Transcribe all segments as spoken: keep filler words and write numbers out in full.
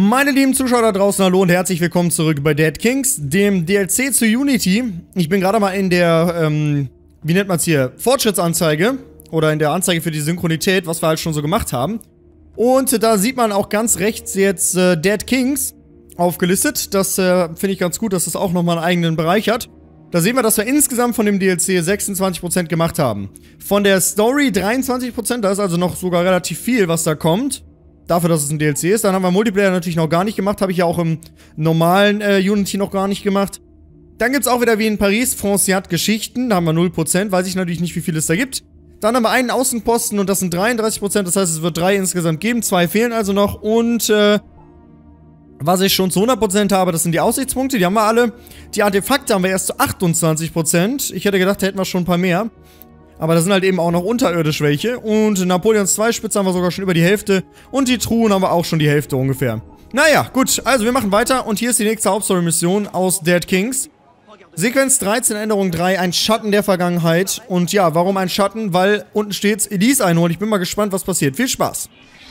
Meine lieben Zuschauer da draußen, hallo und herzlich willkommen zurück bei Dead Kings, dem D L C zu Unity. Ich bin gerade mal in der, ähm, wie nennt man es hier, Fortschrittsanzeige oder in der Anzeige für die Synchronität, was wir halt schon so gemacht haben. Und da sieht man auch ganz rechts jetzt äh, Dead Kings aufgelistet. Das äh, finde ich ganz gut, dass das auch nochmal einen eigenen Bereich hat. Da sehen wir, dass wir insgesamt von dem D L C sechsundzwanzig Prozent gemacht haben. Von der Story dreiundzwanzig Prozent, da ist also noch sogar relativ viel, was da kommt. Dafür, dass es ein D L C ist. Dann haben wir Multiplayer natürlich noch gar nicht gemacht. Habe ich ja auch im normalen äh, Unity noch gar nicht gemacht. Dann gibt es auch wieder wie in Paris Franciat Geschichten. Da haben wir null Prozent. Weiß ich natürlich nicht, wie viel es da gibt. Dann haben wir einen Außenposten und das sind dreiunddreißig Prozent. Das heißt, es wird drei insgesamt geben. Zwei fehlen also noch. Und äh, was ich schon zu hundert Prozent habe, das sind die Aussichtspunkte. Die haben wir alle. Die Artefakte haben wir erst zu achtundzwanzig Prozent. Ich hätte gedacht, da hätten wir schon ein paar mehr. Aber da sind halt eben auch noch unterirdisch welche. Und Napoleons zwei Spitze haben wir sogar schon über die Hälfte. Und die Truhen haben wir auch schon die Hälfte ungefähr. Naja, gut. Also wir machen weiter. Und hier ist die nächste Hauptstory-Mission aus Dead Kings. Sequenz dreizehn, Änderung drei. Ein Schatten der Vergangenheit. Und ja, warum ein Schatten? Weil unten steht's, Elise einholen. Ich bin mal gespannt, was passiert. Viel Spaß.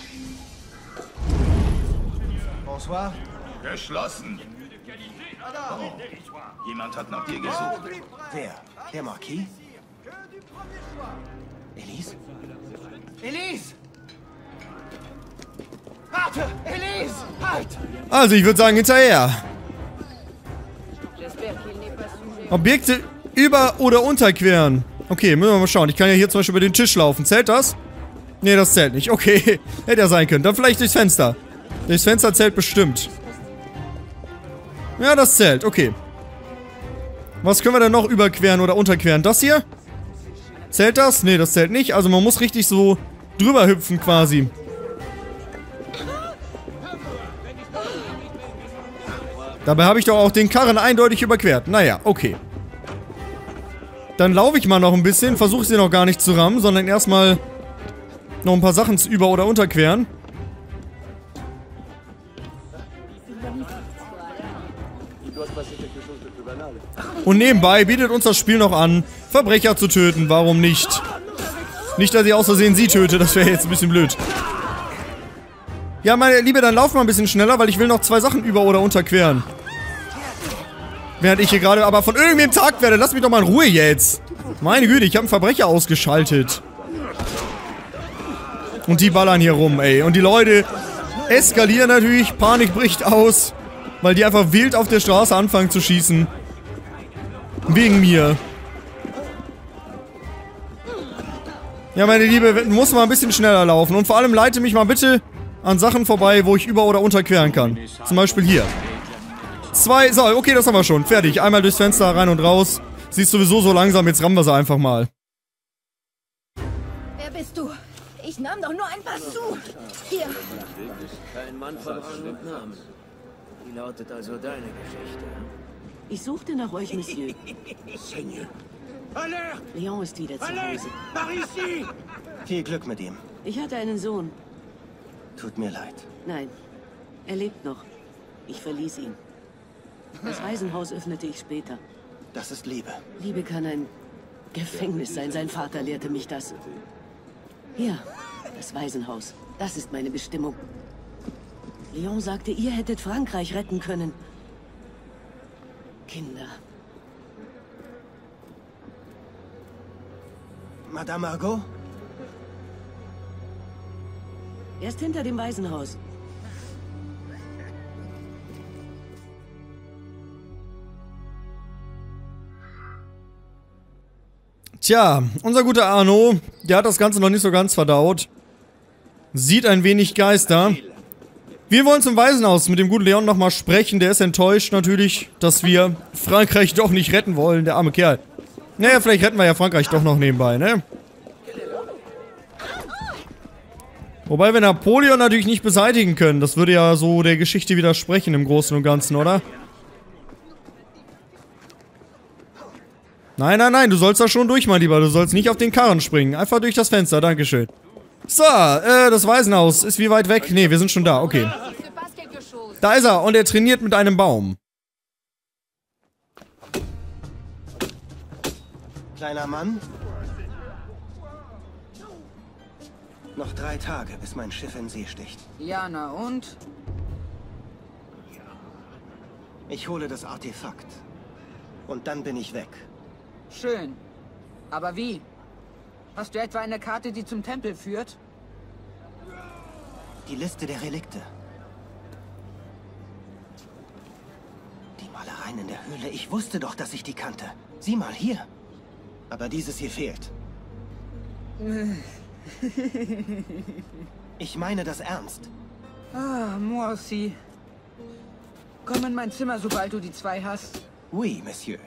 Bonsoir. Geschlossen. Oh, jemand hat nach dir gesucht. Wer? Der Marquis? Elise? Elise! Warte! Elise! Halt! Also, ich würde sagen, hinterher. Objekte über- oder unterqueren. Okay, müssen wir mal schauen. Ich kann ja hier zum Beispiel über den Tisch laufen. Zählt das? Nee, das zählt nicht. Okay, hätte ja sein können. Dann vielleicht durchs Fenster. Durchs Fenster zählt bestimmt. Ja, das zählt. Okay. Was können wir denn noch überqueren oder unterqueren? Das hier? Zählt das? Nee, das zählt nicht. Also man muss richtig so drüber hüpfen quasi. Dabei habe ich doch auch den Karren eindeutig überquert. Naja, okay. Dann laufe ich mal noch ein bisschen. Versuche sie noch gar nicht zu rammen, sondern erstmal noch ein paar Sachen zu über- oder unterqueren. Und nebenbei bietet uns das Spiel noch an, Verbrecher zu töten. Warum nicht? Nicht, dass ich aus Versehen sie töte, das wäre jetzt ein bisschen blöd. Ja, meine Liebe, dann lauf mal ein bisschen schneller, weil ich will noch zwei Sachen über- oder unterqueren. Während ich hier gerade aber von irgendwem tagt werde. Lass mich doch mal in Ruhe jetzt. Meine Güte, ich habe einen Verbrecher ausgeschaltet. Und die ballern hier rum, ey. Und die Leute eskalieren natürlich, Panik bricht aus, weil die einfach wild auf der Straße anfangen zu schießen. Wegen mir. Ja, meine Liebe, muss mal ein bisschen schneller laufen. Und vor allem leite mich mal bitte an Sachen vorbei, wo ich über- oder unterqueren kann. Zum Beispiel hier. Zwei, so, okay, das haben wir schon. Fertig. Einmal durchs Fenster, rein und raus. Sie ist sowieso so langsam, jetzt rammen wir sie einfach mal. Wer bist du? Ich nahm doch nur ein paar zu. Hier. Kein Mann von Rang und Namen. Wie lautet also deine Geschichte? Ich suchte nach euch, Monsieur. Seigneur. Leon ist wieder zu Hause. Par ici! Viel Glück mit ihm. Ich hatte einen Sohn. Tut mir leid. Nein, er lebt noch. Ich verließ ihn. Das Waisenhaus öffnete ich später. Das ist Liebe. Liebe kann ein Gefängnis sein. Sein Vater lehrte mich das. Hier, das Waisenhaus. Das ist meine Bestimmung. Leon sagte, ihr hättet Frankreich retten können. Kinder. Madame Margot? Er ist hinter dem Waisenhaus. Tja, unser guter Arno, der hat das Ganze noch nicht so ganz verdaut. Sieht ein wenig Geister. Wir wollen zum Waisenhaus mit dem guten Leon nochmal sprechen. Der ist enttäuscht natürlich, dass wir Frankreich doch nicht retten wollen, der arme Kerl. Naja, vielleicht retten wir ja Frankreich doch noch nebenbei, ne? Wobei wir Napoleon natürlich nicht beseitigen können. Das würde ja so der Geschichte widersprechen im Großen und Ganzen, oder? Nein, nein, nein, du sollst da schon durch, mein Lieber. Du sollst nicht auf den Karren springen. Einfach durch das Fenster, dankeschön. So, äh, das Waisenhaus ist wie weit weg? Ne, wir sind schon da, okay. Da ist er und er trainiert mit einem Baum. Kleiner Mann? Noch drei Tage, bis mein Schiff in See sticht. Ja, na und? Ich hole das Artefakt. Und dann bin ich weg. Schön. Aber wie? Hast du etwa eine Karte, die zum Tempel führt? Die Liste der Relikte. Die Malereien in der Höhle. Ich wusste doch, dass ich die kannte. Sieh mal hier. Aber dieses hier fehlt. Ich meine das ernst. Ah, Morsi. Komm in mein Zimmer, sobald du die zwei hast. Oui, Monsieur.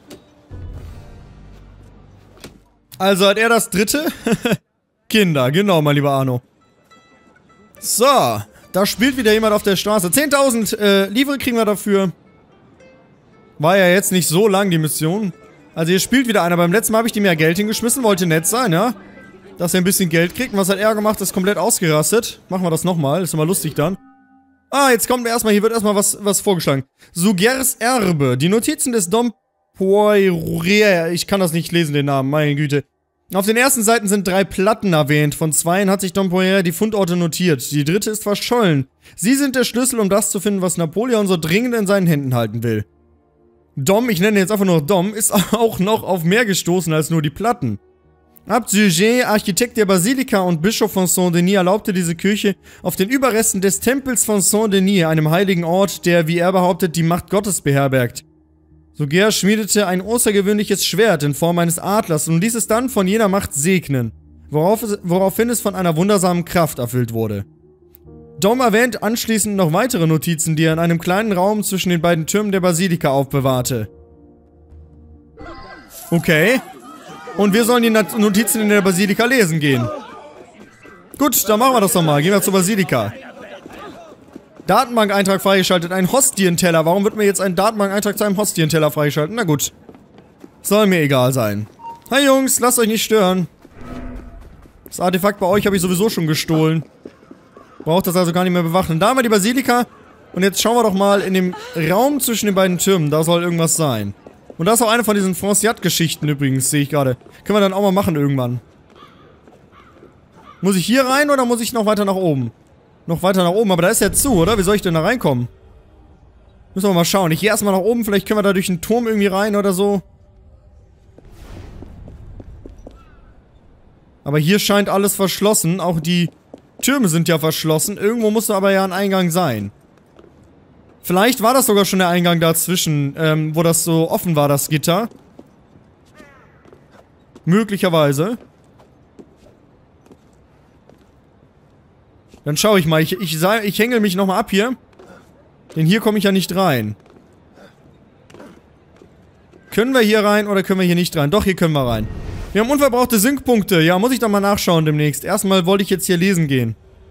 Also hat er das dritte? Kinder, genau, mein lieber Arno. So, da spielt wieder jemand auf der Straße. zehntausend äh, Livre kriegen wir dafür. War ja jetzt nicht so lang, die Mission. Also hier spielt wieder einer. Beim letzten Mal habe ich dem ja Geld hingeschmissen. Wollte nett sein, ja? Dass er ein bisschen Geld kriegt. Und was hat er gemacht? Ist komplett ausgerastet. Machen wir das nochmal. Ist immer lustig dann. Ah, jetzt kommt erstmal, hier wird erstmal was, was vorgeschlagen. Sugers Erbe. Die Notizen des Dom Poirier. Ich kann das nicht lesen, den Namen. Meine Güte. Auf den ersten Seiten sind drei Platten erwähnt. Von zweien hat sich Dom Poirier die Fundorte notiert. Die dritte ist verschollen. Sie sind der Schlüssel, um das zu finden, was Napoleon so dringend in seinen Händen halten will. Dom, ich nenne jetzt einfach nur Dom, ist auch noch auf mehr gestoßen als nur die Platten. Abt Suger, Architekt der Basilika und Bischof von Saint-Denis, erlaubte diese Kirche auf den Überresten des Tempels von Saint-Denis, einem heiligen Ort, der, wie er behauptet, die Macht Gottes beherbergt. Suger schmiedete ein außergewöhnliches Schwert in Form eines Adlers und ließ es dann von jener Macht segnen, worauf es, woraufhin es von einer wundersamen Kraft erfüllt wurde. Dom erwähnt anschließend noch weitere Notizen, die er in einem kleinen Raum zwischen den beiden Türmen der Basilika aufbewahrte. Okay. Und wir sollen die Notizen in der Basilika lesen gehen. Gut, dann machen wir das doch mal. Gehen wir zur Basilika. Datenbank-Eintrag freigeschaltet. Ein Hostienteller. Warum wird mir jetzt ein Datenbank-Eintrag zu einem Hostienteller freigeschalten? Na gut. Soll mir egal sein. Hi Jungs, lasst euch nicht stören. Das Artefakt bei euch habe ich sowieso schon gestohlen. Braucht das also gar nicht mehr bewachen. Da haben wir die Basilika. Und jetzt schauen wir doch mal in dem Raum zwischen den beiden Türmen. Da soll irgendwas sein. Und da ist auch eine von diesen Franciat-Geschichten übrigens, sehe ich gerade. Können wir dann auch mal machen irgendwann. Muss ich hier rein oder muss ich noch weiter nach oben? Noch weiter nach oben, aber da ist ja zu, oder? Wie soll ich denn da reinkommen? Müssen wir mal schauen. Ich gehe erstmal nach oben, vielleicht können wir da durch einen Turm irgendwie rein oder so. Aber hier scheint alles verschlossen. Auch die Türme sind ja verschlossen. Irgendwo muss da aber ja ein Eingang sein. Vielleicht war das sogar schon der Eingang dazwischen, ähm, wo das so offen war, das Gitter. Möglicherweise. Dann schaue ich mal. Ich, ich, ich hängel mich nochmal ab hier. Denn hier komme ich ja nicht rein. Können wir hier rein oder können wir hier nicht rein? Doch, hier können wir rein. Wir haben unverbrauchte Syncpunkte. Ja, muss ich doch mal nachschauen demnächst. Erstmal wollte ich jetzt hier lesen gehen.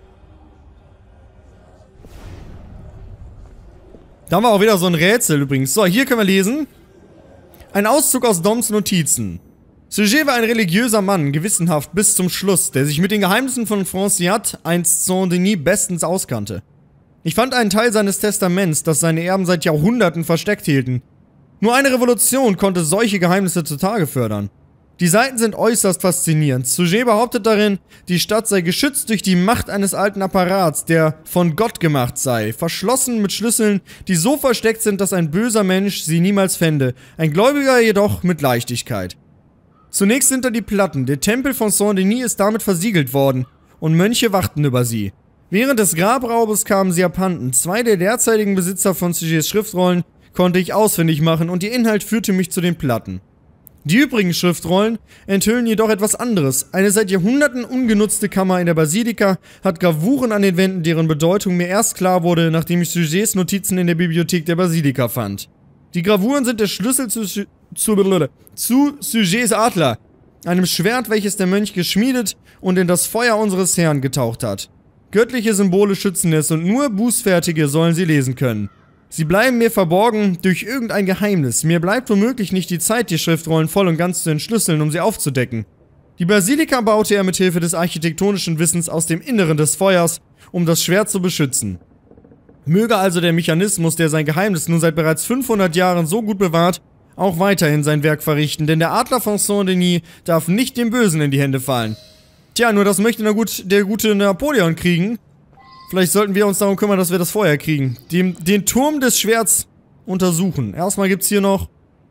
Da haben wir auch wieder so ein Rätsel übrigens. So, hier können wir lesen. Ein Auszug aus Doms Notizen. Suger war ein religiöser Mann, gewissenhaft bis zum Schluss, der sich mit den Geheimnissen von Franciat, einst Saint-Denis, bestens auskannte. Ich fand einen Teil seines Testaments, das seine Erben seit Jahrhunderten versteckt hielten. Nur eine Revolution konnte solche Geheimnisse zutage fördern. Die Seiten sind äußerst faszinierend. Suger behauptet darin, die Stadt sei geschützt durch die Macht eines alten Apparats, der von Gott gemacht sei, verschlossen mit Schlüsseln, die so versteckt sind, dass ein böser Mensch sie niemals fände, ein Gläubiger jedoch mit Leichtigkeit. Zunächst sind da die Platten, der Tempel von Saint-Denis ist damit versiegelt worden, und Mönche wachten über sie. Während des Grabraubes kamen sie abhanden, zwei der derzeitigen Besitzer von Sugers Schriftrollen konnte ich ausfindig machen und ihr Inhalt führte mich zu den Platten. Die übrigen Schriftrollen enthüllen jedoch etwas anderes. Eine seit Jahrhunderten ungenutzte Kammer in der Basilika hat Gravuren an den Wänden, deren Bedeutung mir erst klar wurde, nachdem ich Sugers Notizen in der Bibliothek der Basilika fand. Die Gravuren sind der Schlüssel zu, zu, zu Sugers Adler, einem Schwert, welches der Mönch geschmiedet und in das Feuer unseres Herrn getaucht hat. Göttliche Symbole schützen es und nur Bußfertige sollen sie lesen können. Sie bleiben mir verborgen durch irgendein Geheimnis. Mir bleibt womöglich nicht die Zeit, die Schriftrollen voll und ganz zu entschlüsseln, um sie aufzudecken. Die Basilika baute er mit Hilfe des architektonischen Wissens aus dem Inneren des Feuers, um das Schwert zu beschützen. Möge also der Mechanismus, der sein Geheimnis nun seit bereits fünfhundert Jahren so gut bewahrt, auch weiterhin sein Werk verrichten, denn der Adler von Saint-Denis darf nicht dem Bösen in die Hände fallen. Tja, nur das möchte na gut, der gute Napoleon kriegen. Vielleicht sollten wir uns darum kümmern, dass wir das vorher kriegen. Den, den Turm des Schwerts untersuchen. Erstmal gibt's hier noch...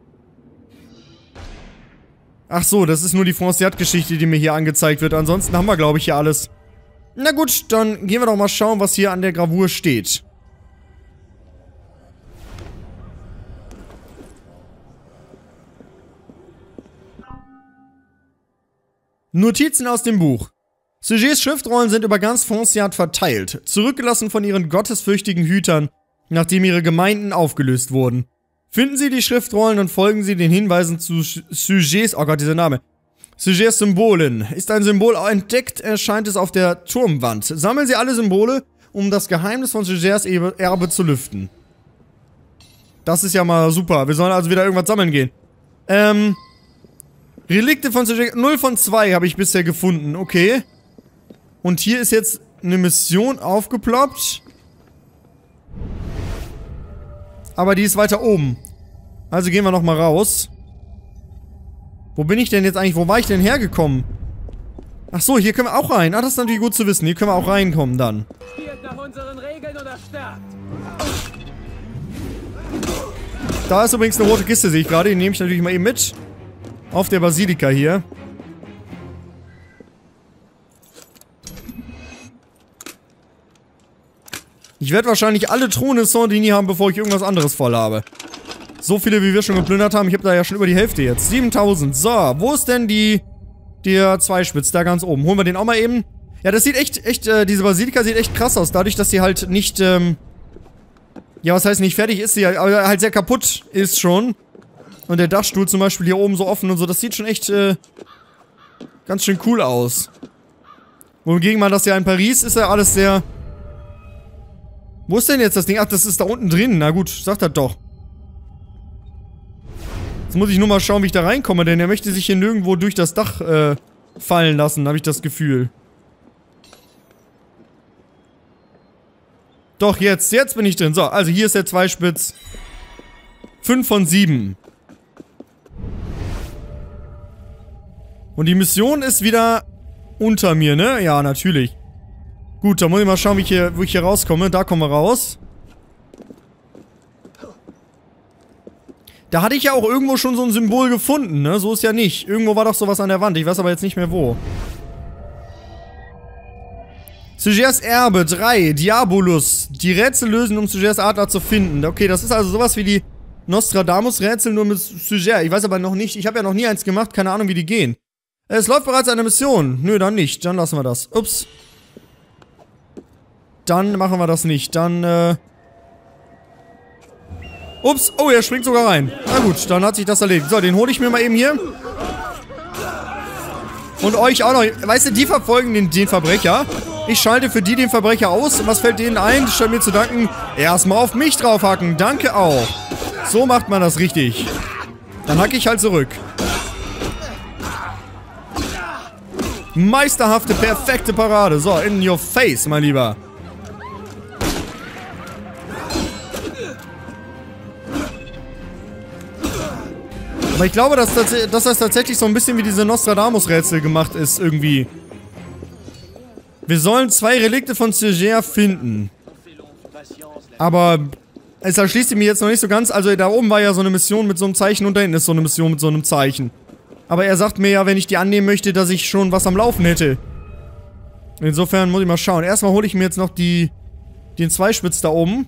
Ach so, das ist nur die Franciat-Geschichte, die mir hier angezeigt wird. Ansonsten haben wir, glaube ich, hier alles. Na gut, dann gehen wir doch mal schauen, was hier an der Gravur steht. Notizen aus dem Buch. Sujets Schriftrollen sind über ganz Franciat verteilt, zurückgelassen von ihren gottesfürchtigen Hütern, nachdem ihre Gemeinden aufgelöst wurden. Finden Sie die Schriftrollen und folgen Sie den Hinweisen zu Sujets, oh Gott, dieser Name. Sujets Symbolen. Ist ein Symbol entdeckt, erscheint es auf der Turmwand. Sammeln Sie alle Symbole, um das Geheimnis von Sujets Erbe zu lüften. Das ist ja mal super. Wir sollen also wieder irgendwas sammeln gehen. Ähm... Relikte von Sujet, null von zwei habe ich bisher gefunden, okay. Und hier ist jetzt eine Mission aufgeploppt. Aber die ist weiter oben. Also gehen wir nochmal raus. Wo bin ich denn jetzt eigentlich, wo war ich denn hergekommen? Ach so, hier können wir auch rein. Ah, das ist natürlich gut zu wissen, hier können wir auch reinkommen dann. Spielt nach unseren Regeln oder sterbt. Da ist übrigens eine rote Kiste, sehe ich gerade, die nehme ich natürlich mal eben mit. Auf der Basilika hier. Ich werde wahrscheinlich alle Truhen Saint-Denis haben, bevor ich irgendwas anderes voll habe. So viele, wie wir schon geplündert haben. Ich habe da ja schon über die Hälfte jetzt. siebentausend. So, wo ist denn die... Der Zweispitz, da ganz oben. Holen wir den auch mal eben. Ja, das sieht echt, echt, äh, diese Basilika sieht echt krass aus. Dadurch, dass sie halt nicht, ähm... Ja, was heißt nicht fertig ist sie, aber halt sehr kaputt ist schon. Und der Dachstuhl zum Beispiel hier oben so offen und so, das sieht schon echt, äh, ganz schön cool aus. Wohingegen man das ja in Paris ist ja alles sehr... Wo ist denn jetzt das Ding? Ach, das ist da unten drin. Na gut, sagt das doch. Jetzt muss ich nur mal schauen, wie ich da reinkomme, denn er möchte sich hier nirgendwo durch das Dach, äh, fallen lassen, habe ich das Gefühl. Doch, jetzt, jetzt bin ich drin. So, also hier ist der Zweispitz. fünf von sieben. Und die Mission ist wieder unter mir, ne? Ja, natürlich. Gut, dann muss ich mal schauen, wie ich hier, wo ich hier rauskomme. Da kommen wir raus. Da hatte ich ja auch irgendwo schon so ein Symbol gefunden, ne? So ist ja nicht. Irgendwo war doch sowas an der Wand. Ich weiß aber jetzt nicht mehr wo. Sujets Erbe, drei. Diabolus. Die Rätsel lösen, um Sujets Adler zu finden. Okay, das ist also sowas wie die Nostradamus-Rätsel, nur mit Sujet. Ich weiß aber noch nicht. Ich habe ja noch nie eins gemacht. Keine Ahnung, wie die gehen. Es läuft bereits eine Mission. Nö, dann nicht. Dann lassen wir das. Ups. Dann machen wir das nicht. Dann, äh... Ups. Oh, er springt sogar rein. Na gut, dann hat sich das erledigt. So, den hole ich mir mal eben hier. Und euch auch noch. Weißt du, die verfolgen den, den Verbrecher. Ich schalte für die den Verbrecher aus. Und was fällt denen ein? Statt mir zu danken, erstmal auf mich draufhacken. Danke auch. So macht man das richtig. Dann hacke ich halt zurück. Meisterhafte, perfekte Parade. So, in your face, mein Lieber. Aber ich glaube, dass das, dass das tatsächlich so ein bisschen wie diese Nostradamus-Rätsel gemacht ist, irgendwie. Wir sollen zwei Relikte von Sujet finden. Aber es erschließt sich mir jetzt noch nicht so ganz. Also da oben war ja so eine Mission mit so einem Zeichen und da hinten ist so eine Mission mit so einem Zeichen. Aber er sagt mir ja, wenn ich die annehmen möchte, dass ich schon was am Laufen hätte. Insofern muss ich mal schauen. Erstmal hole ich mir jetzt noch die, den Zweispitz da oben.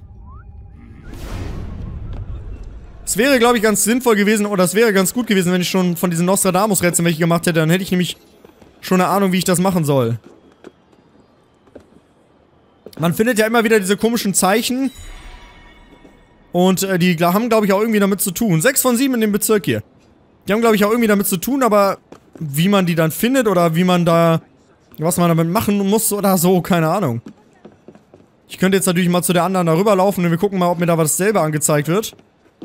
Es wäre, glaube ich, ganz sinnvoll gewesen, oder es wäre ganz gut gewesen, wenn ich schon von diesen Nostradamus-Rätseln welche gemacht hätte. Dann hätte ich nämlich schon eine Ahnung, wie ich das machen soll. Man findet ja immer wieder diese komischen Zeichen. Und äh, die haben, glaube ich, auch irgendwie damit zu tun. sechs von sieben in dem Bezirk hier. Die haben, glaube ich, auch irgendwie damit zu tun, aber wie man die dann findet oder wie man da... Was man damit machen muss oder so, keine Ahnung. Ich könnte jetzt natürlich mal zu der anderen darüber laufen und wir gucken mal, ob mir da was selber angezeigt wird.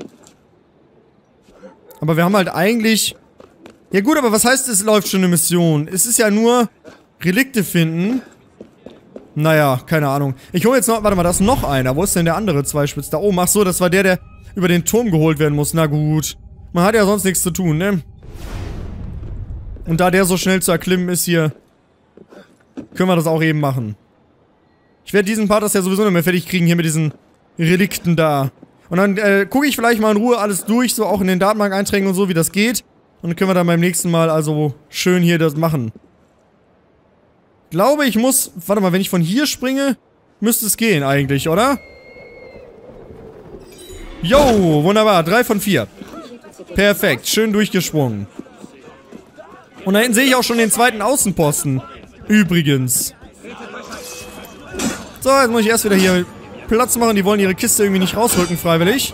Aber wir haben halt eigentlich... Ja gut, aber was heißt, es läuft schon eine Mission? Es ist ja nur Relikte finden. Naja, keine Ahnung. Ich hole jetzt noch... Warte mal, da ist noch einer. Wo ist denn der andere Zweispitz? Da oben. Ach so, das war der, der über den Turm geholt werden muss. Na gut. Man hat ja sonst nichts zu tun, ne? Und da der so schnell zu erklimmen ist hier... Können wir das auch eben machen. Ich werde diesen Part das ja sowieso nicht mehr fertig kriegen hier mit diesen Relikten da. Und dann äh, gucke ich vielleicht mal in Ruhe alles durch, so auch in den Datenbank-Einträgen und so, wie das geht. Und dann können wir dann beim nächsten Mal also schön hier das machen. Glaube, ich muss... Warte mal, wenn ich von hier springe, müsste es gehen eigentlich, oder? Jo, wunderbar. Drei von vier. Perfekt. Schön durchgesprungen. Und da hinten sehe ich auch schon den zweiten Außenposten. Übrigens. So, jetzt muss ich erst wieder hier Platz machen. Die wollen ihre Kiste irgendwie nicht rausrücken, freiwillig.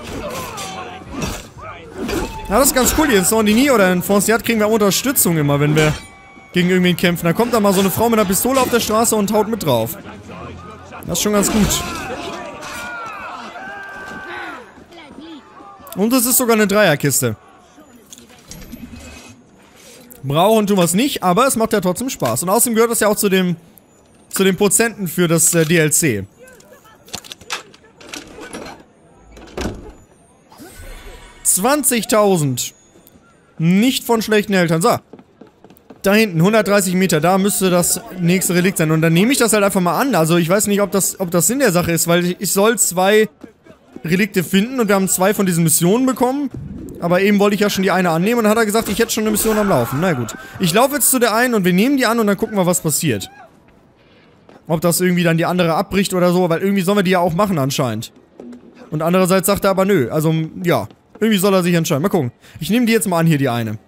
Ja, das ist ganz cool hier. In Saint-Denis oder in Fonciat kriegen wir Unterstützung immer, wenn wir gegen irgendwen kämpfen. Da kommt dann mal so eine Frau mit einer Pistole auf der Straße und haut mit drauf. Das ist schon ganz gut. Und es ist sogar eine Dreierkiste. Brauchen tun wir es nicht, aber es macht ja trotzdem Spaß. Und außerdem gehört das ja auch zu dem zu den Prozenten für das äh, D L C. zwanzigtausend. Nicht von schlechten Eltern. So. Da hinten, hundertdreißig Meter, da müsste das nächste Relikt sein. Und dann nehme ich das halt einfach mal an. Also ich weiß nicht, ob das, ob das Sinn der Sache ist, weil ich, ich soll zwei Relikte finden und wir haben zwei von diesen Missionen bekommen. Aber eben wollte ich ja schon die eine annehmen und dann hat er gesagt, ich hätte schon eine Mission am Laufen. Na gut. Ich laufe jetzt zu der einen und wir nehmen die an und dann gucken wir, was passiert. Ob das irgendwie dann die andere abbricht oder so, weil irgendwie sollen wir die ja auch machen anscheinend. Und andererseits sagt er aber nö. Also, ja. Irgendwie soll er sich entscheiden. Mal gucken. Ich nehme die jetzt mal an, hier die eine.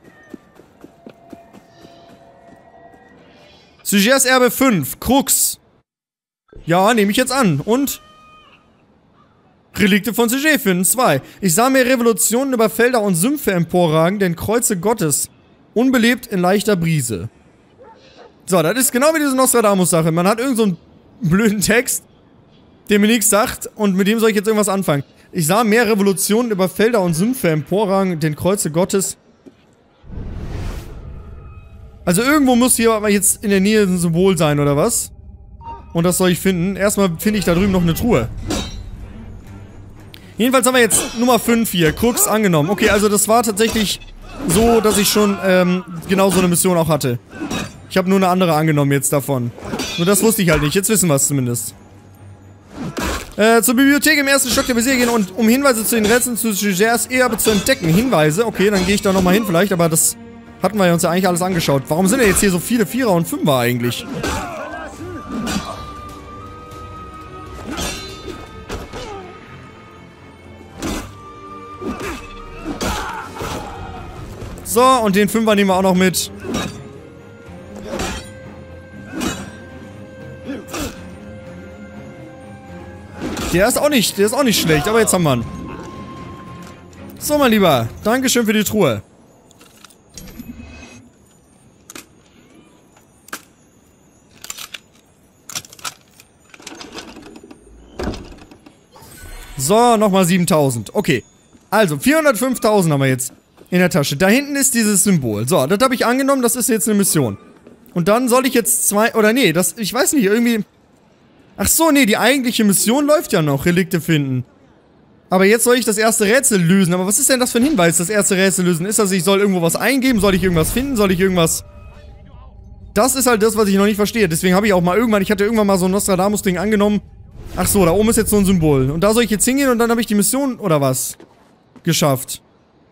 Sugers Erbe fünf. Krux. Ja, nehme ich jetzt an. Und? Relikte von Suger finden. zwei. Ich sah mir Revolutionen über Felder und Sümpfe emporragen, denn Kreuze Gottes. Unbelebt in leichter Brise. So, das ist genau wie diese Nostradamus-Sache. Man hat irgend so einen blöden Text, der mir nichts sagt, und mit dem soll ich jetzt irgendwas anfangen. Ich sah mehr Revolutionen über Felder und Sümpfe emporragen, den Kreuze Gottes. Also irgendwo muss hier aber jetzt in der Nähe ein Symbol sein, oder was? Und das soll ich finden. Erstmal finde ich da drüben noch eine Truhe. Jedenfalls haben wir jetzt Nummer fünf hier. Krux angenommen. Okay, also das war tatsächlich so, dass ich schon ähm, genau so eine Mission auch hatte. Ich habe nur eine andere angenommen jetzt davon. Nur das wusste ich halt nicht. Jetzt wissen wir es zumindest. Äh, zur Bibliothek im ersten Stock der Bezirke gehen und um Hinweise zu den Rätseln zu Sugers Erbe zu entdecken. Hinweise? Okay, dann gehe ich da nochmal hin vielleicht, aber das hatten wir uns ja eigentlich alles angeschaut. Warum sind denn jetzt hier so viele Vierer und Fünfer eigentlich? So, und den Fünfer nehmen wir auch noch mit. Der ist auch nicht, der ist auch nicht schlecht, aber jetzt haben wir ihn. So, mein Lieber, Dankeschön für die Truhe. So, nochmal siebentausend. Okay. Also, vierhundertfünftausend haben wir jetzt in der Tasche. Da hinten ist dieses Symbol. So, das habe ich angenommen, das ist jetzt eine Mission. Und dann soll ich jetzt zwei, oder nee, das, ich weiß nicht, irgendwie... Ach so, nee, die eigentliche Mission läuft ja noch, Relikte finden. Aber jetzt soll ich das erste Rätsel lösen. Aber was ist denn das für ein Hinweis, das erste Rätsel lösen? Ist das, ich soll irgendwo was eingeben? Soll ich irgendwas finden? Soll ich irgendwas... Das ist halt das, was ich noch nicht verstehe. Deswegen habe ich auch mal irgendwann, ich hatte irgendwann mal so ein Nostradamus-Ding angenommen. Ach so, da oben ist jetzt so ein Symbol. Und da soll ich jetzt hingehen und dann habe ich die Mission, oder was? Geschafft.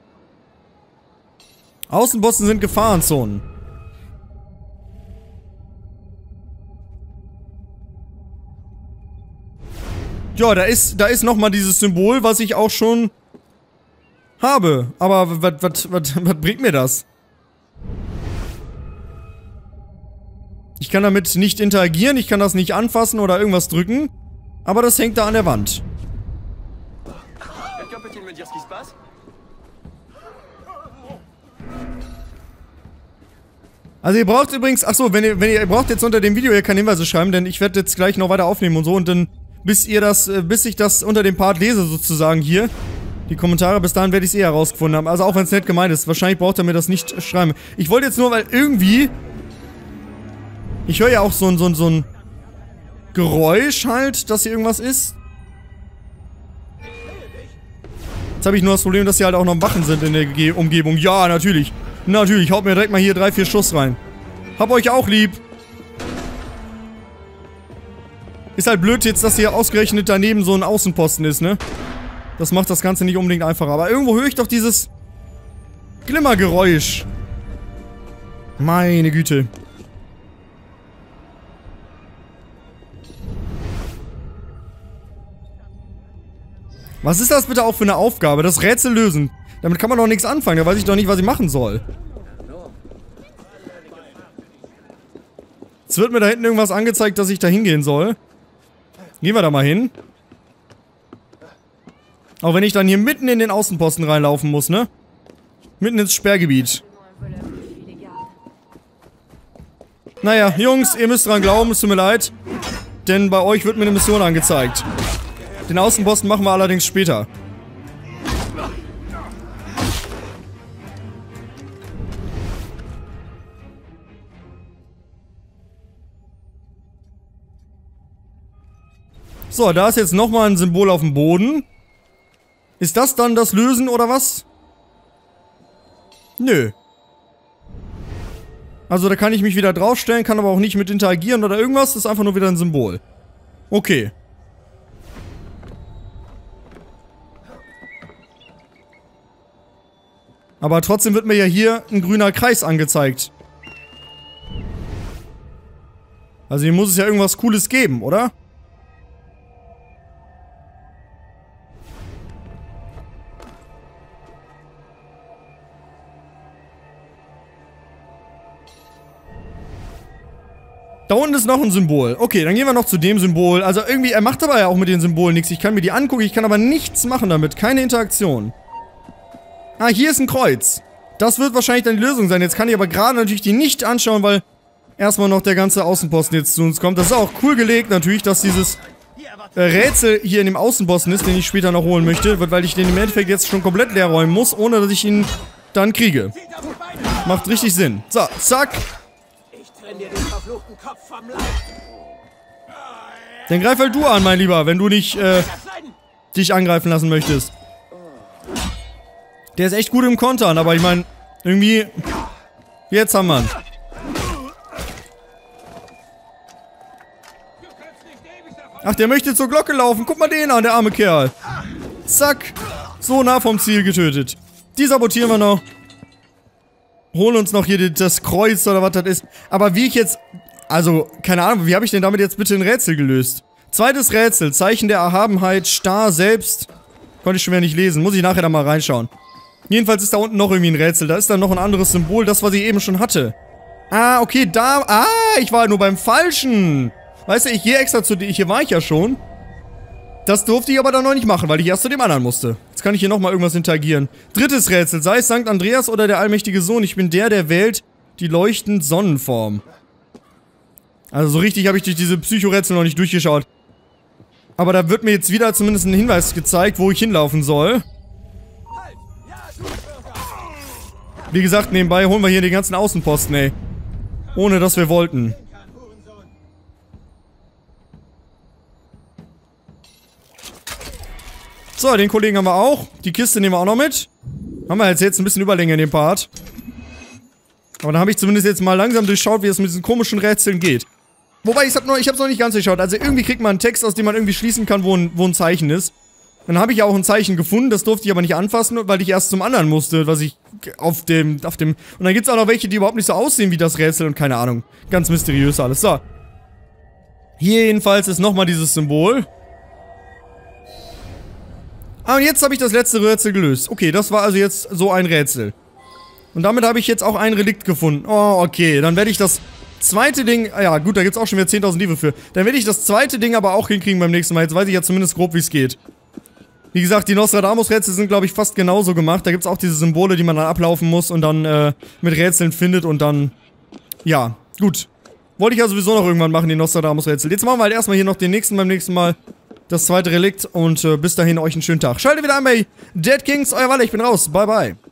Außenposten sind Gefahrenzonen. Ja, da ist, da ist nochmal dieses Symbol, was ich auch schon habe. Aber was, was, was, was bringt mir das? Ich kann damit nicht interagieren, ich kann das nicht anfassen oder irgendwas drücken. Aber das hängt da an der Wand. Also ihr braucht übrigens, achso, wenn ihr, wenn ihr, ihr braucht jetzt unter dem Video hier keine Hinweise schreiben, denn ich werde jetzt gleich noch weiter aufnehmen und so und dann, bis ihr das, bis ich das unter dem Part lese sozusagen hier, die Kommentare, bis dahin werde ich es eh herausgefunden haben. Also auch wenn es nett gemeint ist, wahrscheinlich braucht ihr mir das nicht schreiben. Ich wollte jetzt nur, weil irgendwie, ich höre ja auch so ein, so ein, so ein Geräusch halt, dass hier irgendwas ist. Jetzt habe ich nur das Problem, dass hier halt auch noch Wachen sind in der Ge- Umgebung. Ja, natürlich. Natürlich, haut mir direkt mal hier drei, vier Schuss rein. Hab euch auch lieb. Ist halt blöd jetzt, dass hier ausgerechnet daneben so ein Außenposten ist, ne? Das macht das Ganze nicht unbedingt einfacher. Aber irgendwo höre ich doch dieses Glimmergeräusch. Meine Güte. Was ist das bitte auch für eine Aufgabe? Das Rätsel lösen. Damit kann man doch nichts anfangen. Da weiß ich doch nicht, was ich machen soll. Jetzt wird mir da hinten irgendwas angezeigt, dass ich da hingehen soll. Gehen wir da mal hin. Auch wenn ich dann hier mitten in den Außenposten reinlaufen muss, ne? Mitten ins Sperrgebiet. Naja, Jungs, ihr müsst dran glauben, es tut mir leid. Denn bei euch wird mir eine Mission angezeigt. Den Außenposten machen wir allerdings später. So, da ist jetzt nochmal ein Symbol auf dem Boden. Ist das dann das Lösen oder was? Nö. Also da kann ich mich wieder draufstellen, kann aber auch nicht mit interagieren oder irgendwas. Das ist einfach nur wieder ein Symbol. Okay. Aber trotzdem wird mir ja hier ein grüner Kreis angezeigt. Also hier muss es ja irgendwas Cooles geben, oder? Da unten ist noch ein Symbol. Okay, dann gehen wir noch zu dem Symbol. Also irgendwie, er macht aber ja auch mit den Symbolen nichts. Ich kann mir die angucken, ich kann aber nichts machen damit. Keine Interaktion. Ah, hier ist ein Kreuz. Das wird wahrscheinlich dann die Lösung sein. Jetzt kann ich aber gerade natürlich die nicht anschauen, weil erstmal noch der ganze Außenposten jetzt zu uns kommt. Das ist auch cool gelegt natürlich, dass dieses äh, Rätsel hier in dem Außenposten ist, den ich später noch holen möchte, weil ich den im Endeffekt jetzt schon komplett leer räumen muss, ohne dass ich ihn dann kriege. Macht richtig Sinn. So, zack. Dir den verfluchten Kopf vom Leib. Dann greif halt du an, mein Lieber, wenn du nicht äh, dich angreifen lassen möchtest. Der ist echt gut im Kontern, aber ich meine, irgendwie... Jetzt haben wir ihn. Ach, der möchte zur Glocke laufen. Guck mal den an, der arme Kerl. Zack. So nah vom Ziel getötet. Die sabotieren wir noch. Holen uns noch hier das Kreuz oder was das ist. Aber wie ich jetzt... Also, keine Ahnung, wie habe ich denn damit jetzt bitte ein Rätsel gelöst? Zweites Rätsel. Zeichen der Erhabenheit. Star selbst. Konnte ich schon wieder nicht lesen. Muss ich nachher da mal reinschauen. Jedenfalls ist da unten noch irgendwie ein Rätsel. Da ist dann noch ein anderes Symbol. Das, was ich eben schon hatte. Ah, okay, da... Ah, ich war nur beim Falschen. Weißt du, ich gehe extra zu dir. Hier war ich ja schon. Das durfte ich aber dann noch nicht machen, weil ich erst zu dem anderen musste. Jetzt kann ich hier nochmal irgendwas interagieren. Drittes Rätsel. Sei es Sankt Andreas oder der allmächtige Sohn. Ich bin der, der wählt die leuchtend Sonnenform. Also so richtig habe ich durch diese Psycho-Rätsel noch nicht durchgeschaut. Aber da wird mir jetzt wieder zumindest ein Hinweis gezeigt, wo ich hinlaufen soll. Wie gesagt, nebenbei holen wir hier den ganzen Außenposten, ey. Ohne dass wir wollten. So, den Kollegen haben wir auch. Die Kiste nehmen wir auch noch mit. Haben wir jetzt, jetzt ein bisschen Überlänge in dem Part. Aber dann habe ich zumindest jetzt mal langsam durchschaut, wie es mit diesen komischen Rätseln geht. Wobei, ich habe noch, ich hab's noch nicht ganz durchschaut. Also irgendwie kriegt man einen Text, aus dem man irgendwie schließen kann, wo ein, wo ein Zeichen ist. Dann habe ich ja auch ein Zeichen gefunden, das durfte ich aber nicht anfassen, weil ich erst zum anderen musste, was ich auf dem, auf dem... Und dann gibt's auch noch welche, die überhaupt nicht so aussehen wie das Rätsel und keine Ahnung. Ganz mysteriös alles. So. Hier jedenfalls ist nochmal dieses Symbol. Ah, und jetzt habe ich das letzte Rätsel gelöst. Okay, das war also jetzt so ein Rätsel. Und damit habe ich jetzt auch ein Relikt gefunden. Oh, okay, dann werde ich das zweite Ding... Ah ja, gut, da gibt es auch schon wieder zehntausend Liebe für. Dann werde ich das zweite Ding aber auch hinkriegen beim nächsten Mal. Jetzt weiß ich ja zumindest grob, wie es geht. Wie gesagt, die Nostradamus-Rätsel sind, glaube ich, fast genauso gemacht. Da gibt es auch diese Symbole, die man dann ablaufen muss und dann äh, mit Rätseln findet und dann... Ja, gut. Wollte ich ja sowieso noch irgendwann machen, die Nostradamus-Rätsel. Jetzt machen wir halt erstmal hier noch den nächsten beim nächsten Mal. Das zweite Relikt und äh, bis dahin euch einen schönen Tag. Schaltet wieder ein bei Dead Kings, euer Walle, ich bin raus. Bye, bye.